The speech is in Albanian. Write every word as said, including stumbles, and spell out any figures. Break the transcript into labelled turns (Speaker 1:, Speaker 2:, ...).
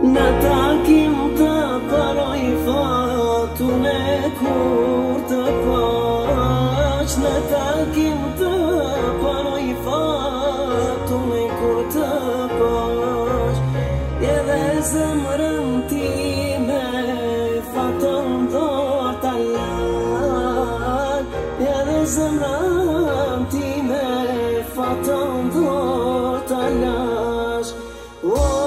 Speaker 1: Në takim të paroj fatun e kur të pash. Në takim të paroj fatun e kur të pash. Edhe zemrën time fatën do t'a lak. Edhe zemrën time fatën do t'a lash.